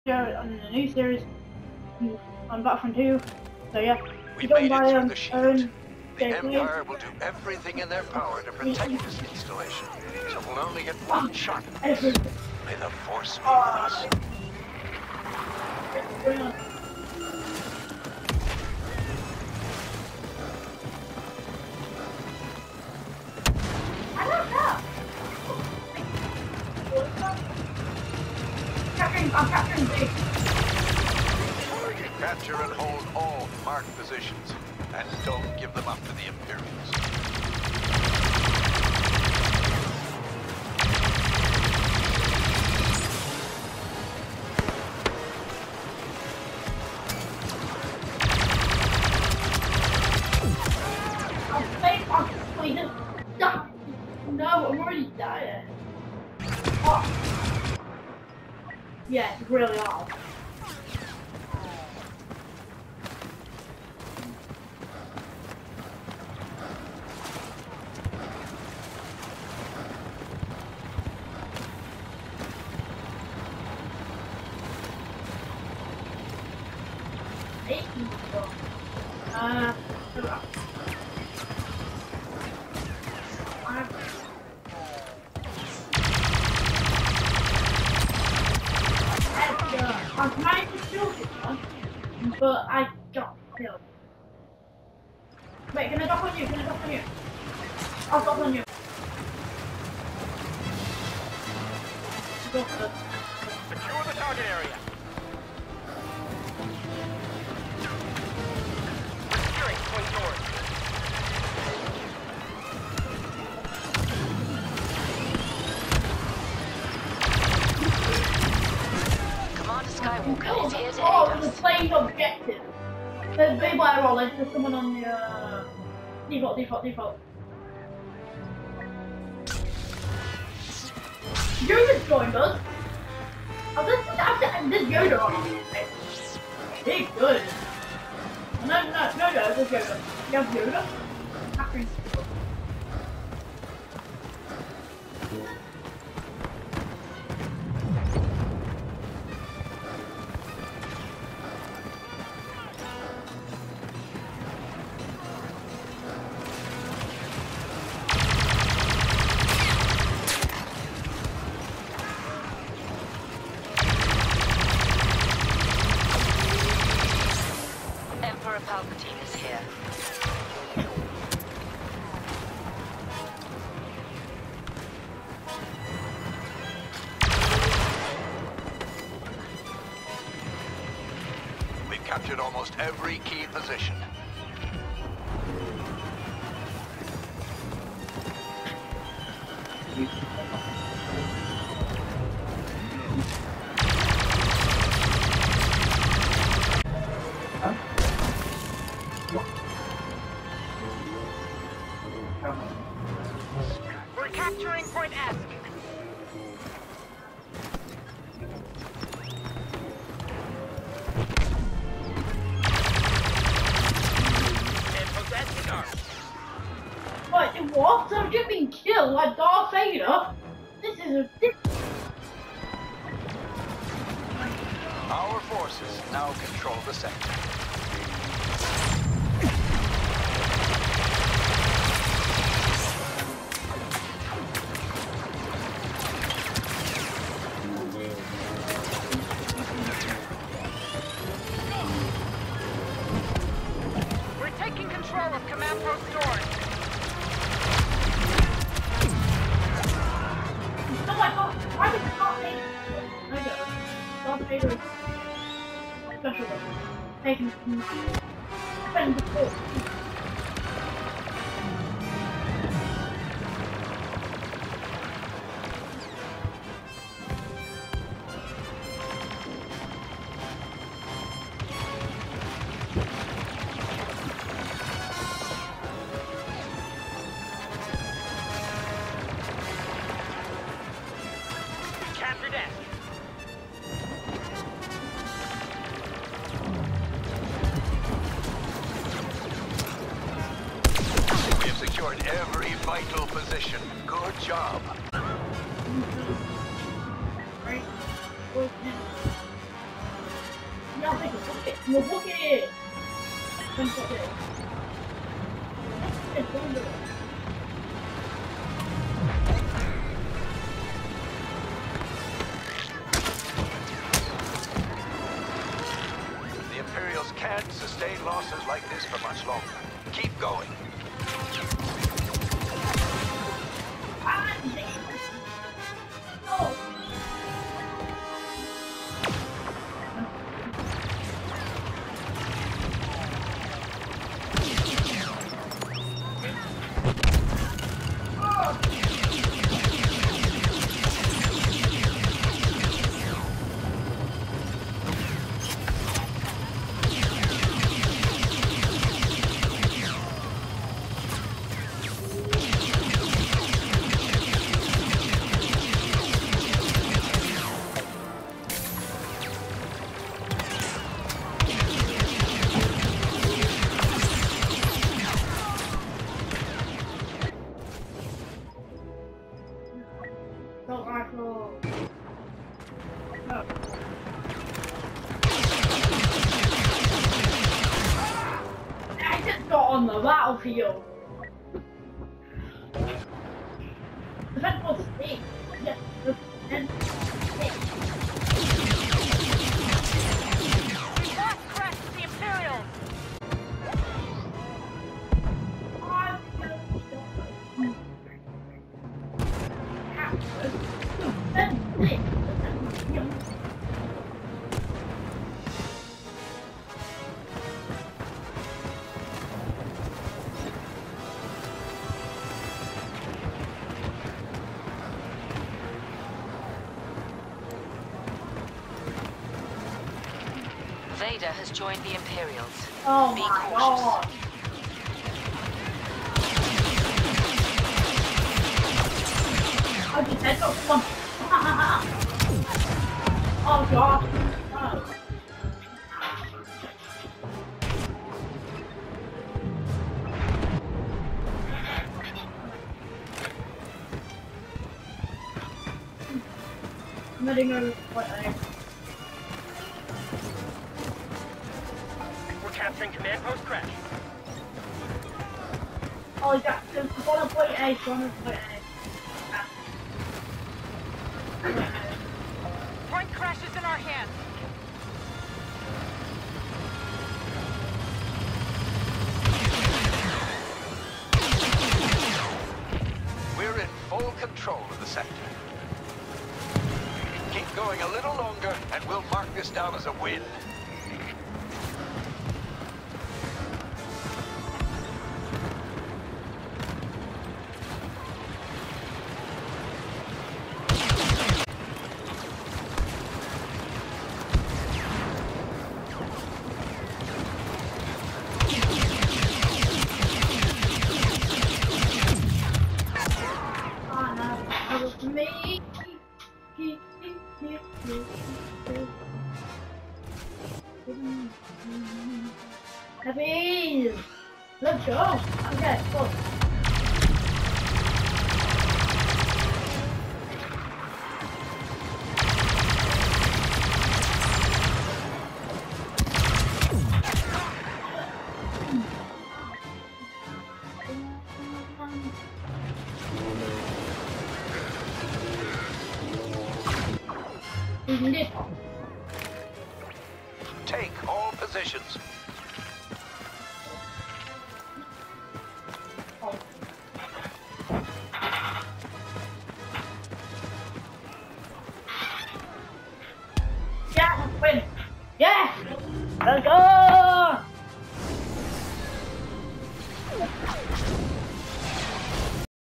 on the new series on Battlefront 2. So yeah, We you don't made buy it through the shield. own The gameplay. Empire will do everything in their power to protect this installation, so we'll only get one shot at this. Everything. May the Force be with us. Brilliant. I don't know. I'm capturing B. Capture and hold all marked positions, and don't give them up to the Imperials. No, I'm already dying. Oh. Yeah, it's really hard. I'm trying to kill this but I got killed. Wait, can I drop on you? Can I drop on you? I'll drop on you. Go first. Secure the target area. Securing point north. Commander Skywalker is here to Oh, aid it was us. a plain objective. There's big white roll, there's someone on the default. Yoda's joined us. Oh, this Yoda on it. He's good. No, there's Yoda. You have Yoda? Catherine. Emperor Palpatine is here. We've captured almost every key position. We're capturing point S. And possessing ours. Wait, what? I've just been killed like Darth Vader. This is a... Our forces now control the sector. We're taking control of command post stores. Oh my god, why did Darth Vader... I go. Darth Vader is special weapon. Taken from... Defend the force. Captured S. We have secured every vital position. Good job. Right? We'll book it. The Imperials can't sustain losses like this for much longer. Keep going. Oh. I just got on the battlefield. The red was big. Yes, the red big. We lost Crash to the Imperials. Vader has joined the Imperials. Oh Be my cautious. god. I just had to one. Oh god. Oh. I'm letting go what I We're capturing command post Crash. Oh, you got the bottom point A, bottom point A. Point Crash is in our hands. We're in full control of the sector. Keep going a little longer, and we'll mark this down as a win. Oh no, that was me. Happy! Let's go! Okay, go. We can do it. Take all positions. Oh. Yeah, win. Yeah! Let's go!